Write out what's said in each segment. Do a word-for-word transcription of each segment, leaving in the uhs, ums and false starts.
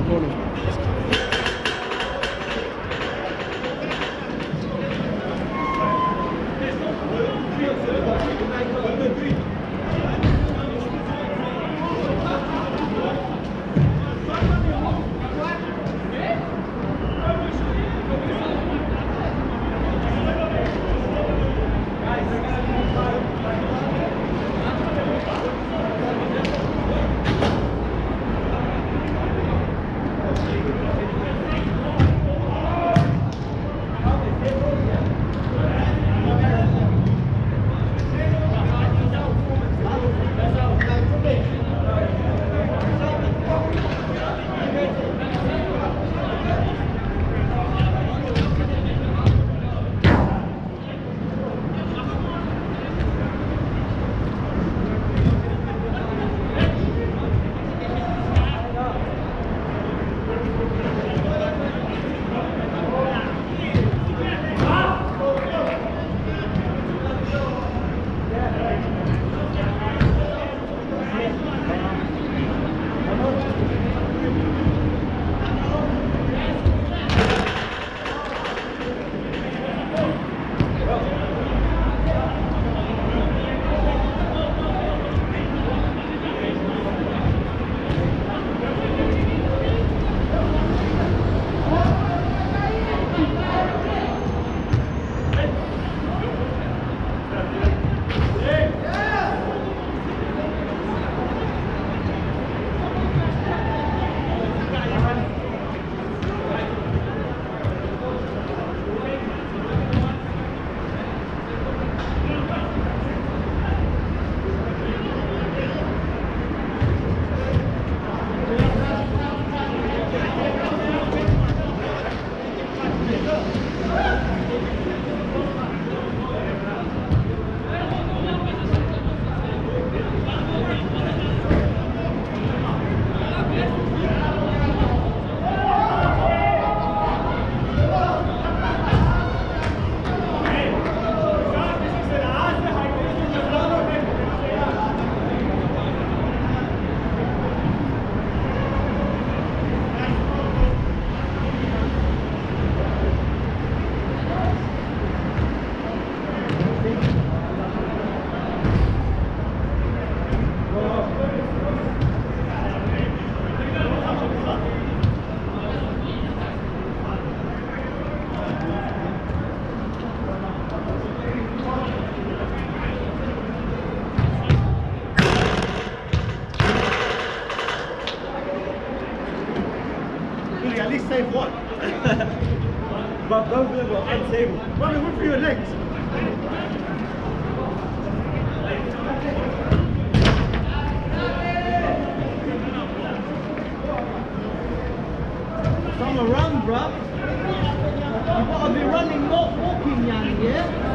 corner. At least save one. But both of them were unstable. Well, they went for your legs. Some are run, bruv. You gotta be running, not walking, Yanni, yeah?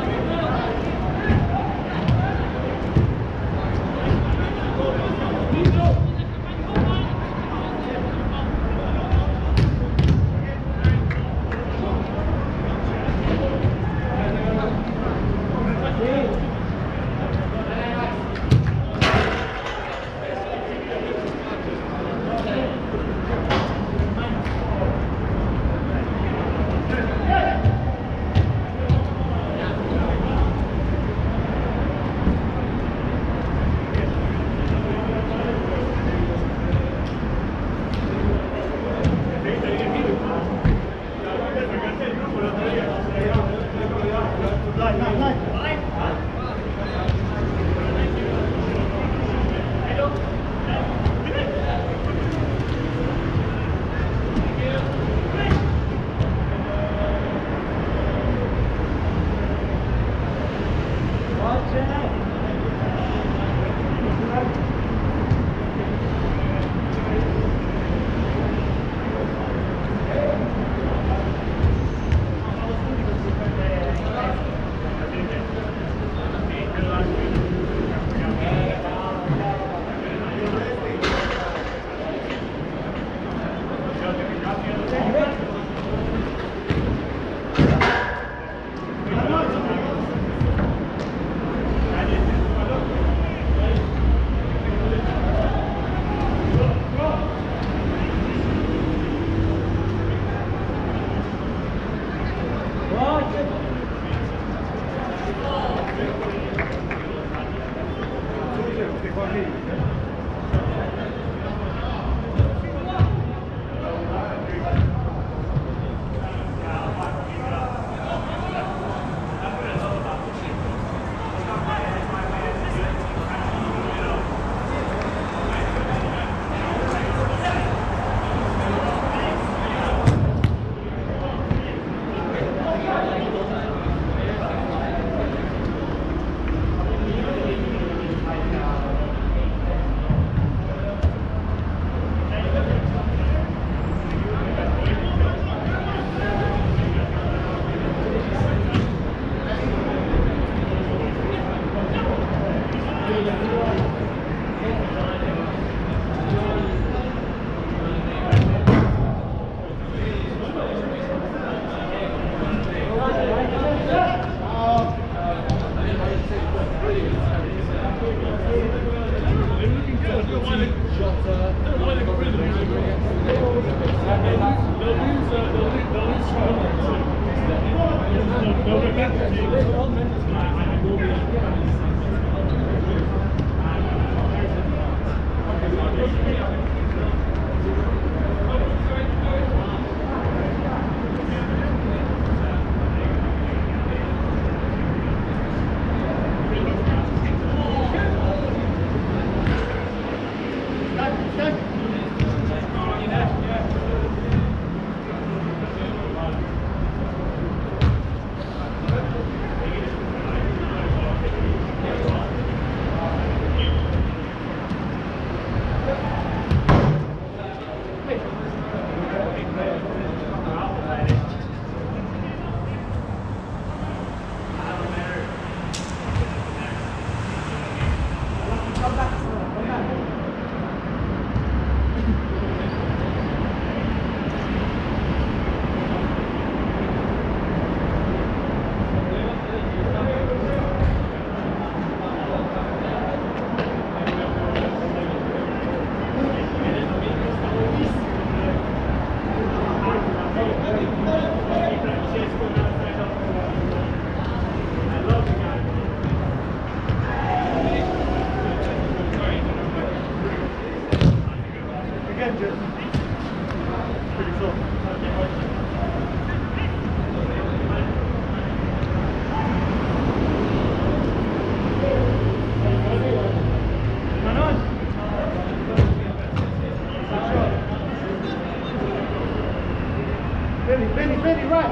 Benny, Benny, Benny, right.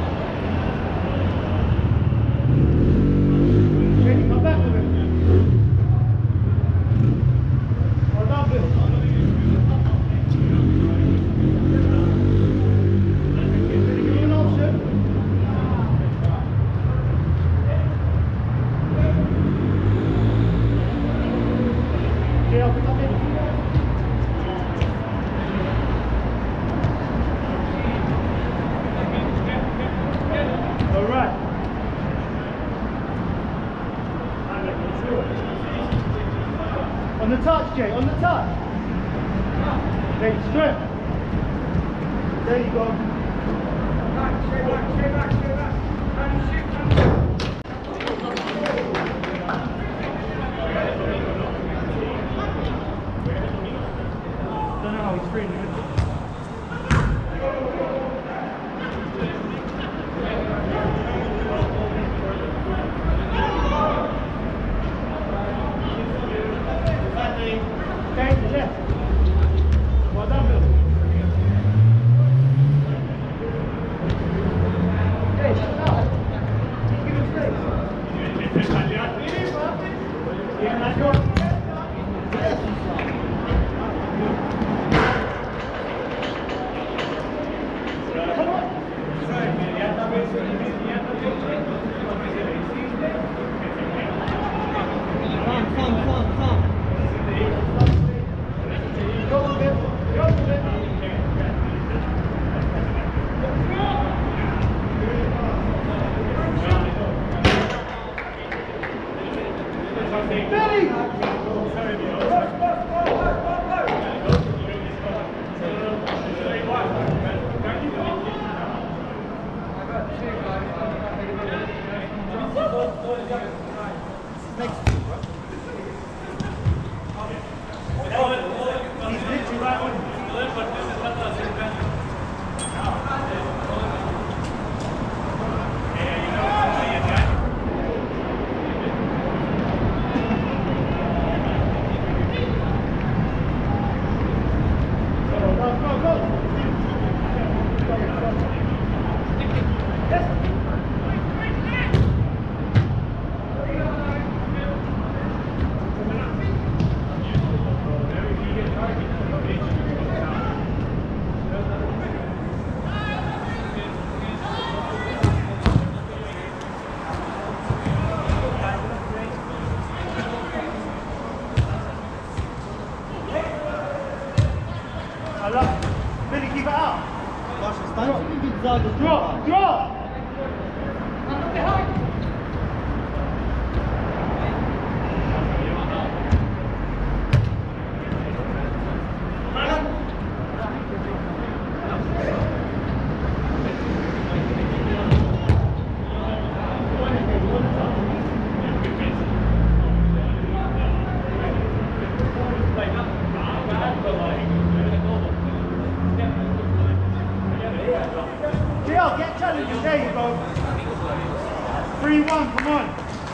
Benny, come back with it. Well done, Bill. Benny, give me an option. Okay, I'll pick up in. On the touch, Jay, on the touch. Jay, straight. There you go. Back, straight back, straight back, straight back. And shoot, and shoot. I don't know how he's training it. leave it out. Gosh, it's time to be Zaga. Drop, drop. Jill, get challenges. There you go. three one, come on.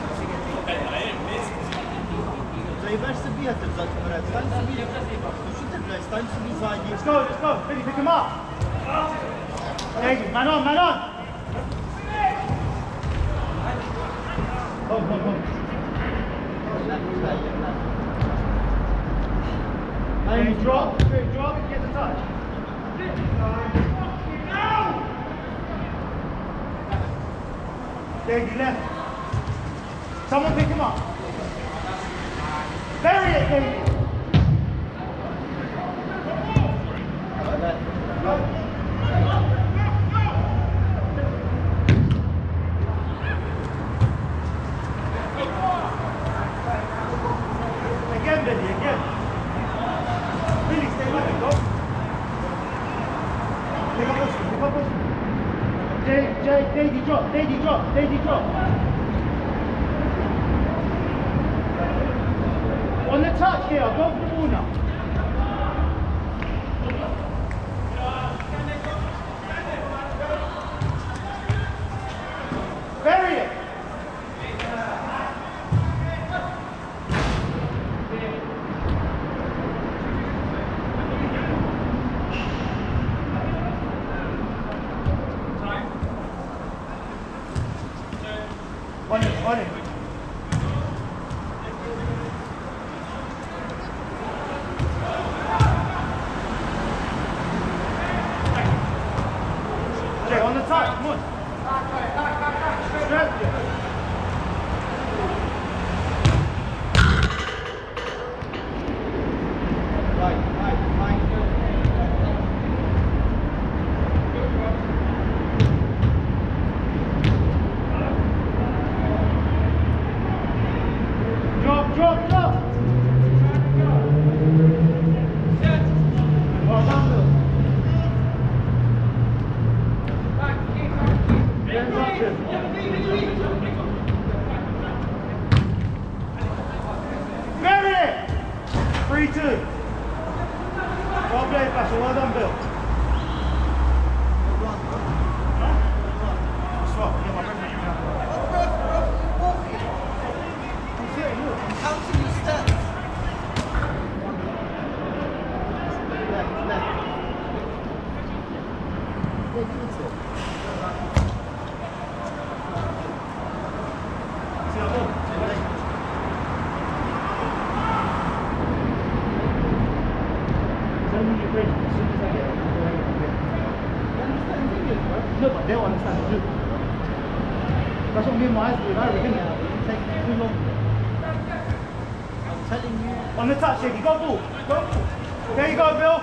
Zayber sobie też zaczyna. Stań sobie. Musicie grać, stań sobie za nim. Let's go, let's go. Billy, pick him up. There you go. Man on, man on. Go, go, go. And drop, drop, get the touch. There you left. Someone pick him up. Bury it, David. Again, Billy, again. Billy, stay with it, go. Pick up this one, pick up this one. Jay, Jay, Daddy drop, Daddy drop, Daddy drop. On the touch here, go for the ball now. Bury it. On it, on it. Jay, on the touch, come on. Straight, Jay. Right, right, right. Drop, drop, drop. Well done, Bill. Hands up, Jim. Bury it. three two. Well played, Pasha. Well done, Bill. Swap. Yeah, my friend. Counting your steps. Left, left. Go to it. See how good? Tell me your friend as soon as I get it. You understand English, bro? No, but they'll understand it too. That's what me and my eyes do. I reckon. It takes too long. I'm telling you. On the touch, Jake. You got ball. Go ball. There you go, Bill.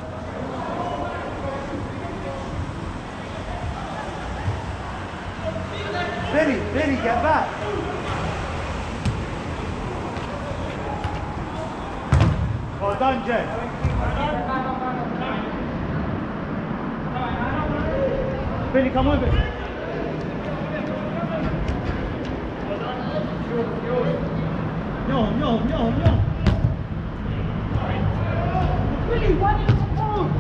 Billy, Billy, get back. Well done, Jay. Billy, come with it. No, no, no, no. Really, why did you move?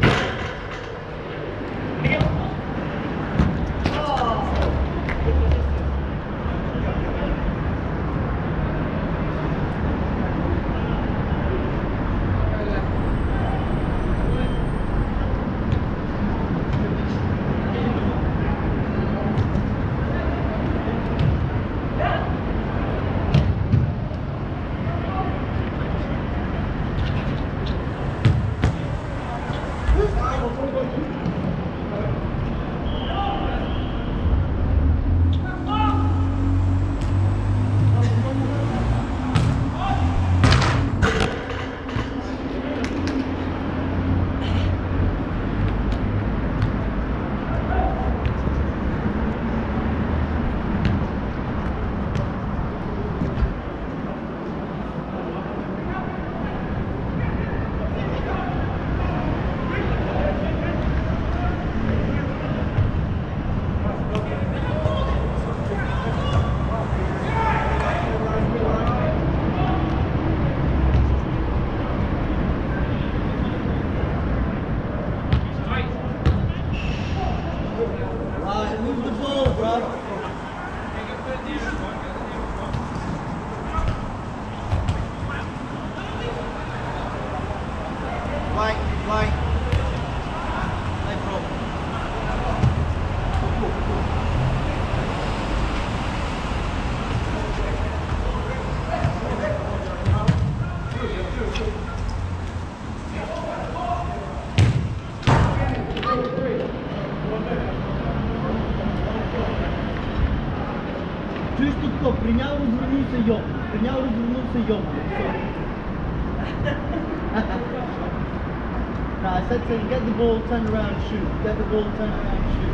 При няма развернулся йог. При няма развернулся йог. No, I said to him, get the ball, turn around, shoot. Get the ball, turn around, shoot.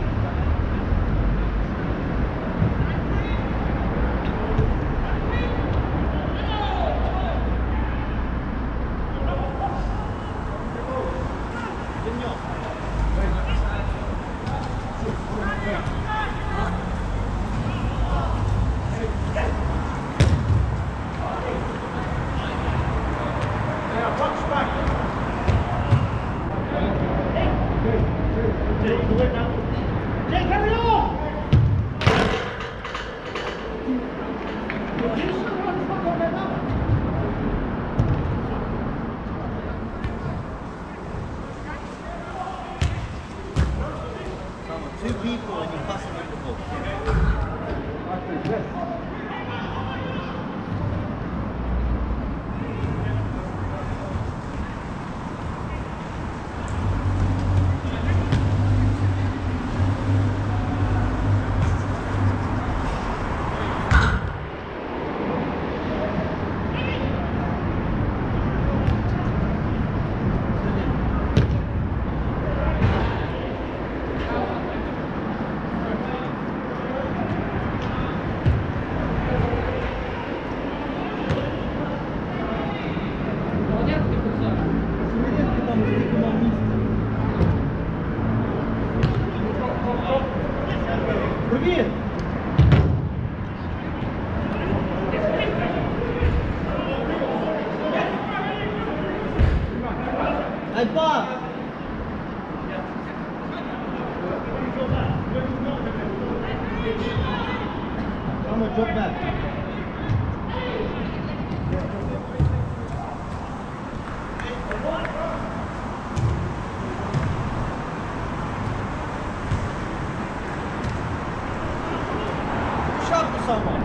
Two people and you're passing them the ball. Привет! Ай, пап! Come on, drop back. Shove to someone.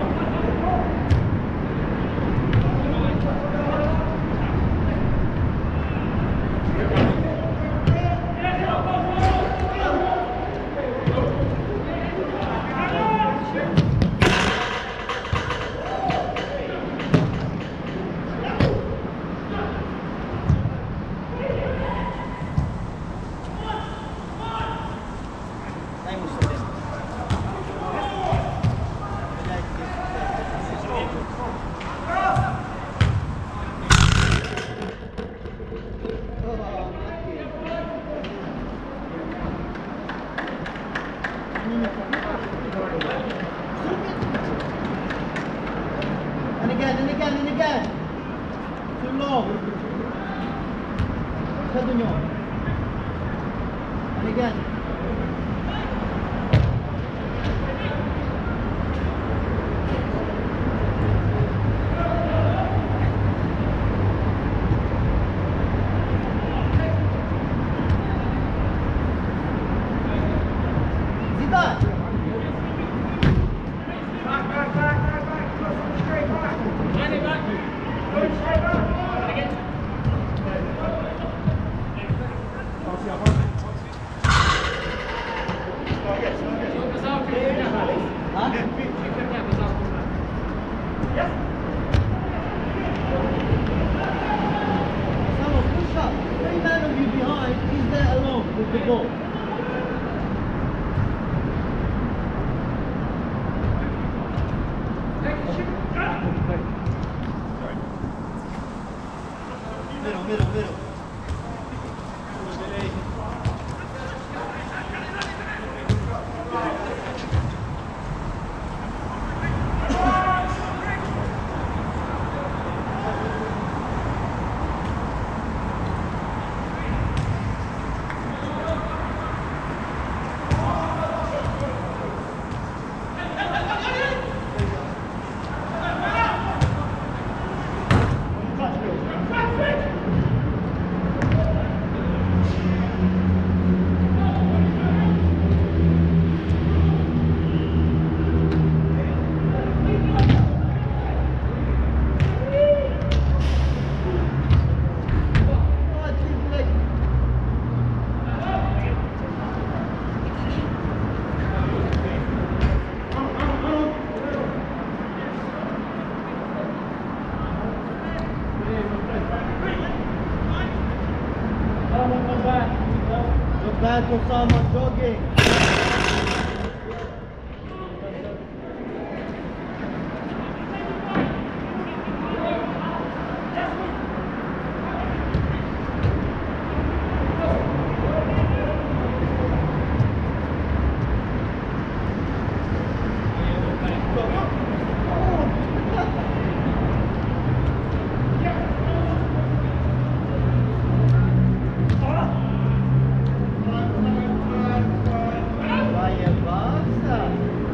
And again, and again, and again. Too low. Continue. And again. Zidane. Someone push up. Three men of you behind. He's there alone with the ball. Middle, middle, middle. Not bad for someone jogging. Vaya, basta.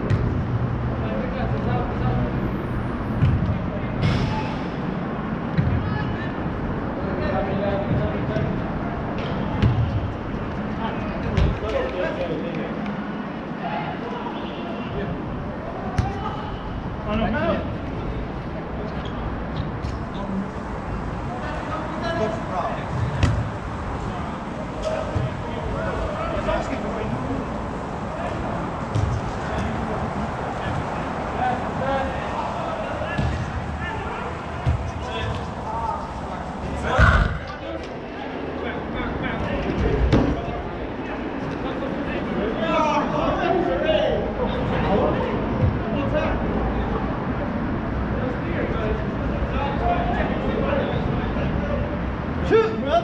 Shoot, bro.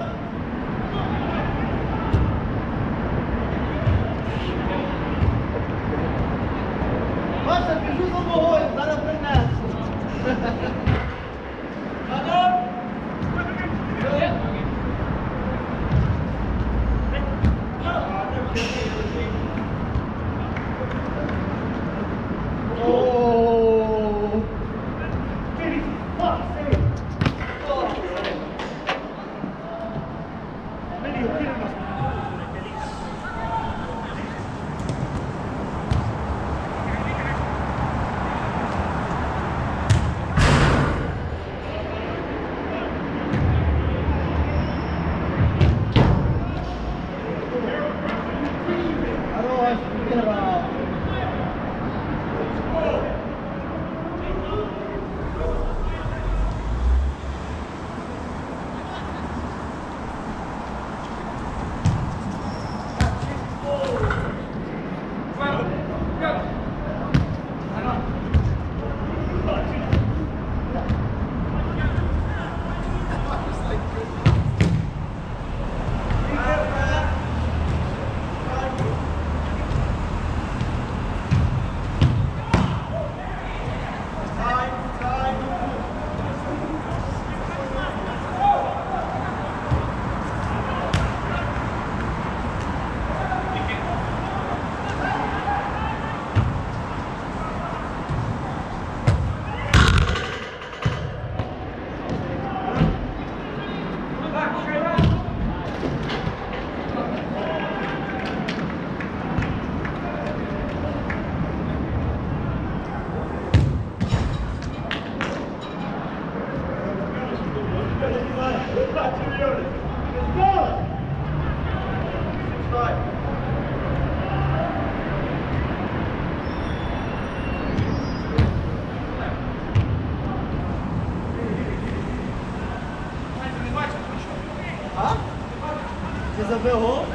Basta, que ajuda o morro, dá na frente. Oh! Fuck's sake. Medio killing us. I don't know what I'm thinking about. Desaberrou.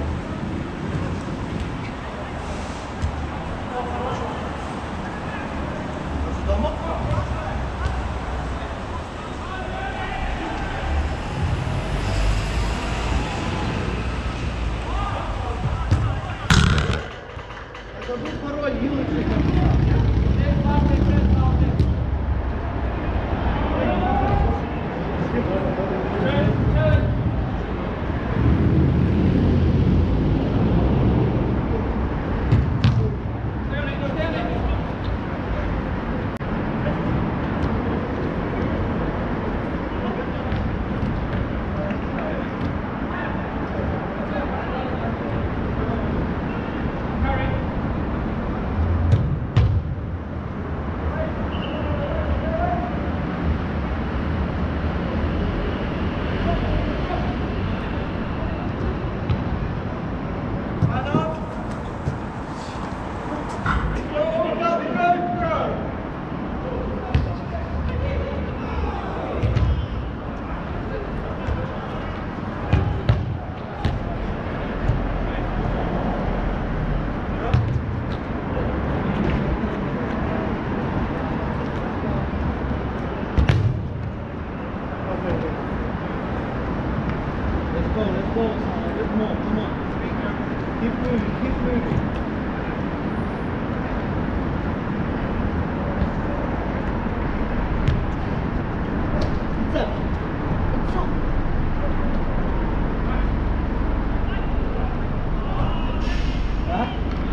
Забыл пароль, Юрочек. Let's go, let's go, son. A bit more, come on. Keep moving, keep moving. It's up. It's up. Huh?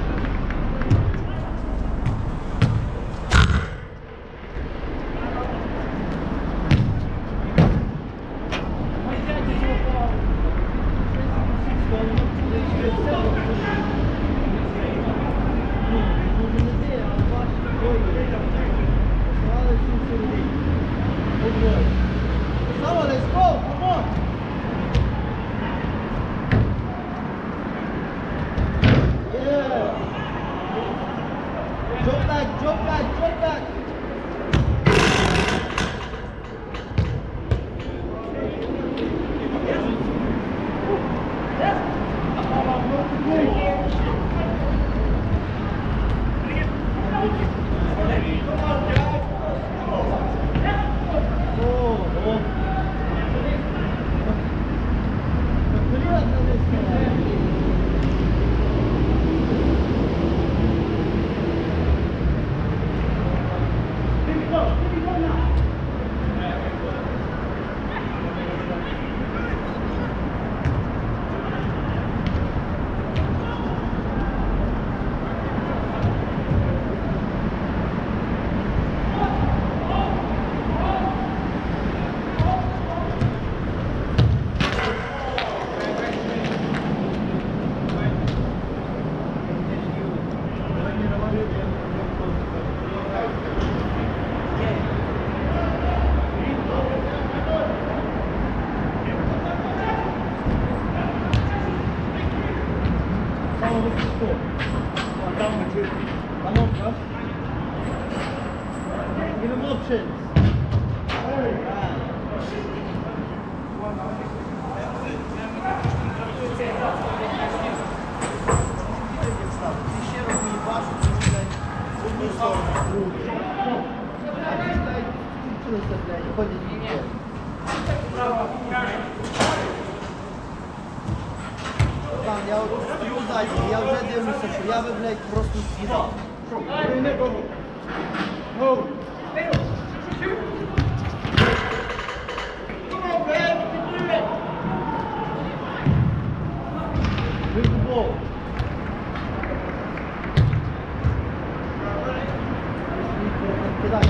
Let's go, come on. Yeah. Drop back, drop back, drop back. One down with two. Come on, bro. Give him options. Ja, ja вже дивлюся, що я би, блядь, просто з'їдав. Вибув. Кидай.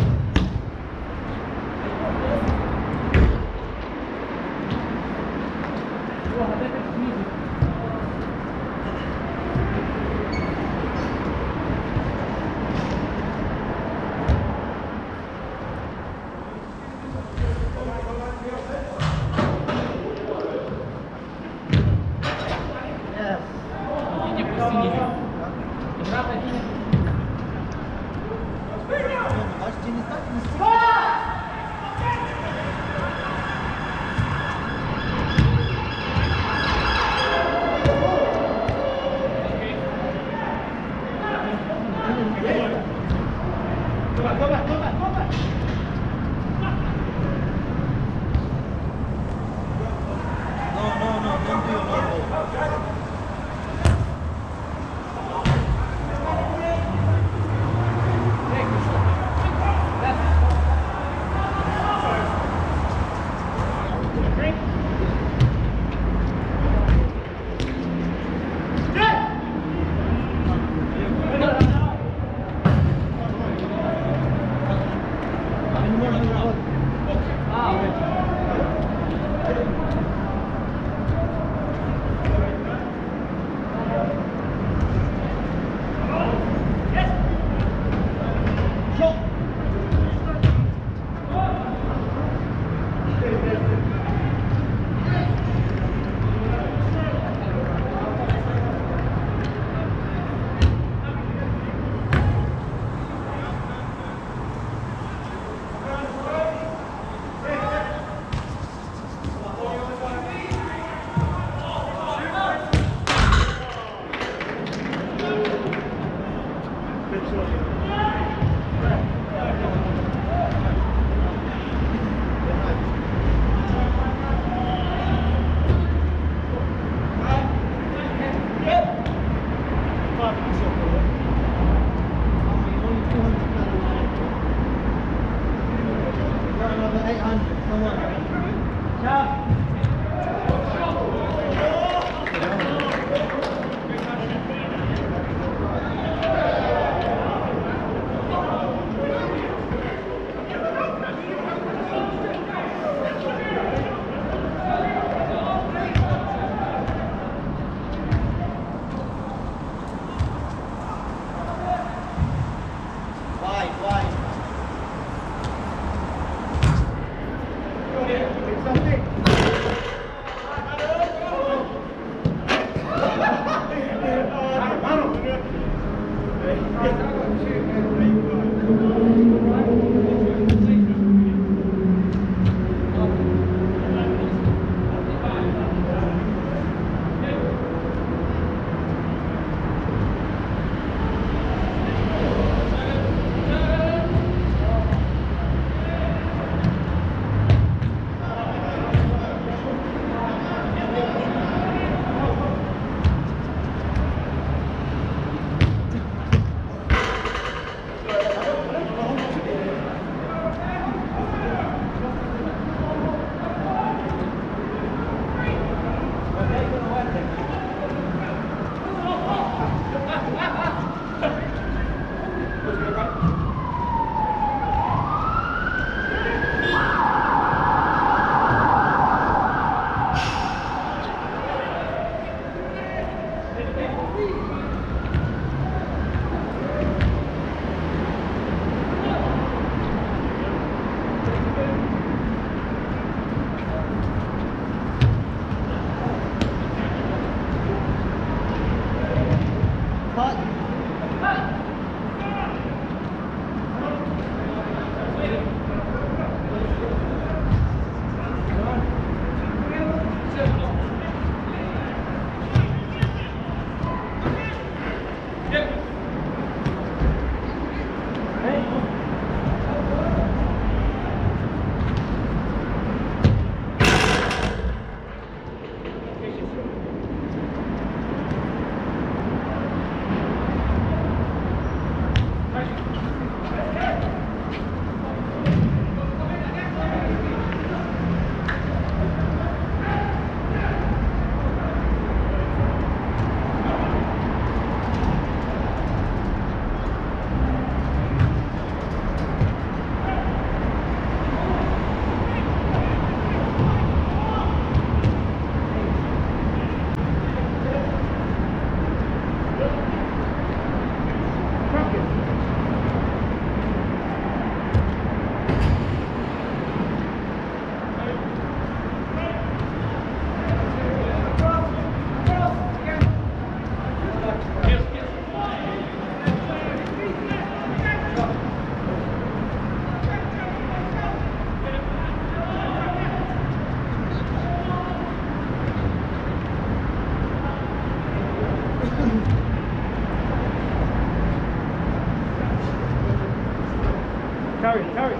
Carry, carry.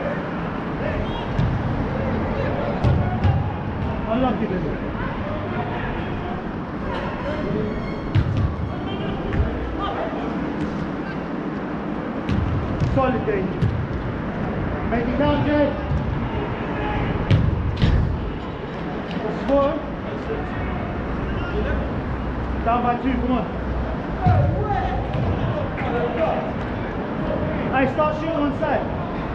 Unlucky, Lily. Solid, Dave. Make it count, Jay. Score. Down by two, come on. Hey, start shooting one side.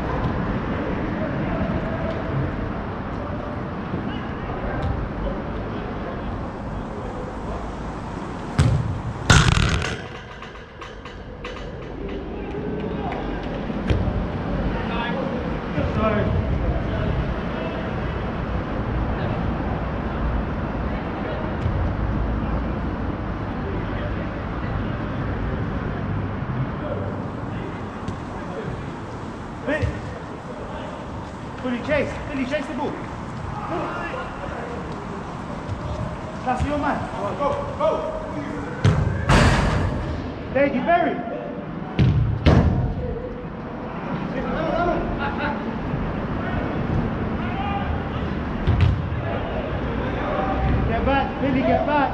Sorry. Billy, chase. Billy, chase the ball. That's your man. Go, go. Davey, Berry. Get back, Billy, get back.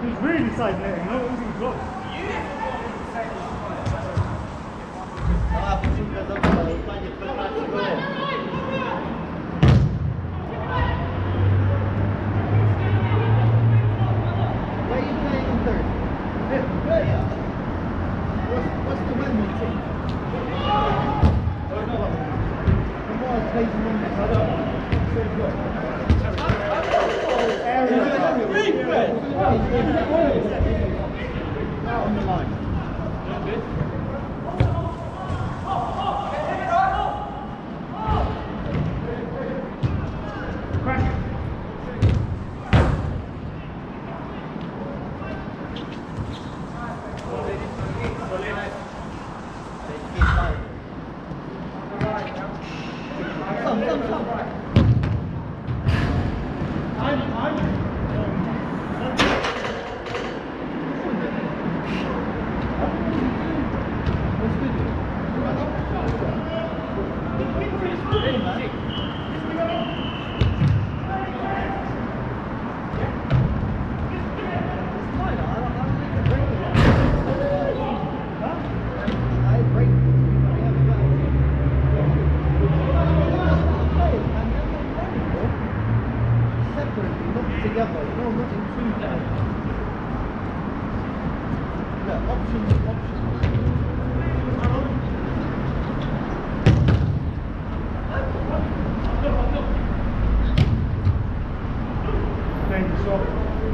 was really side netting, no, it wasn't close. Ah, pues un caso para los baños, pero no se puede. Where are you playing in third? Fifth. Yeah. What's, what's the women team? Oh, no. Come on, plays in one next. I don't know. Out on the line. Come, come, come. I'm, I'm. Together, no, not in two days. Yeah, options, options. Thank you, so.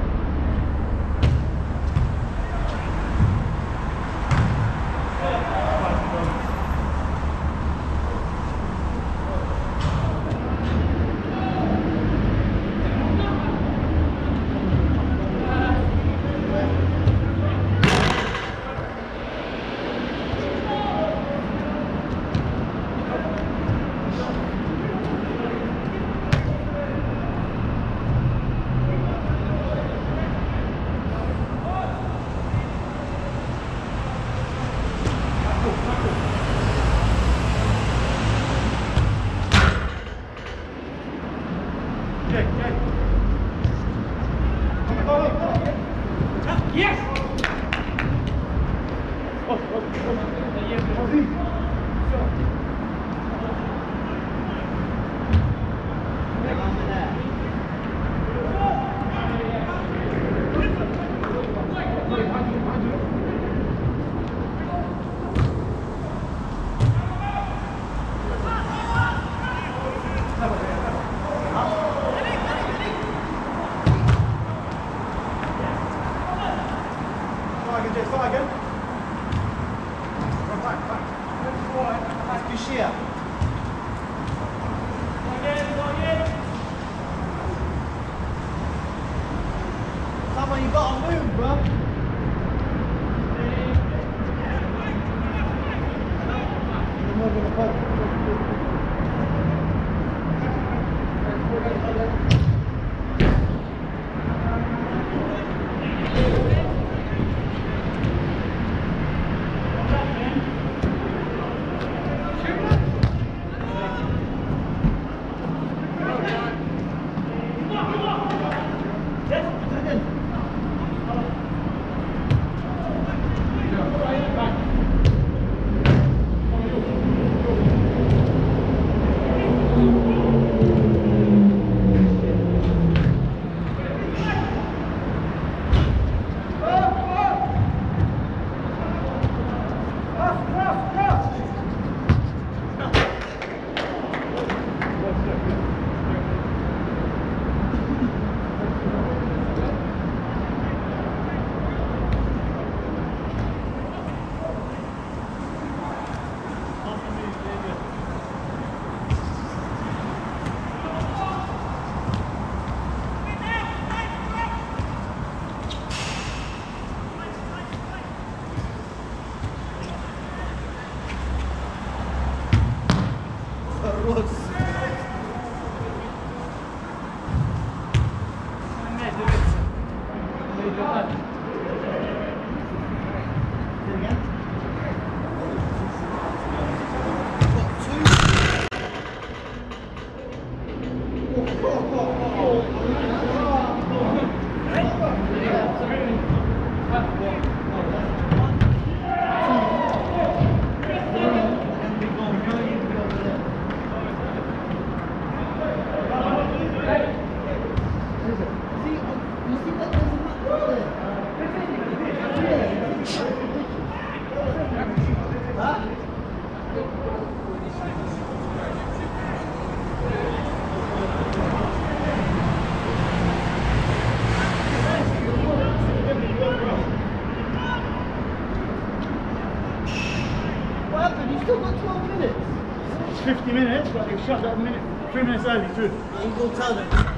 Yes! Oh, oh, oh. Yes, oh, Start again. That's Bashir. Someone, you gotta move, bro. You're not gonna focus. oh. see, you see that there's a map right there? Yeah. Huh? What happened? You still got twelve minutes? It's fifty minutes, but they shut that minute, three minutes early too. You go tell them.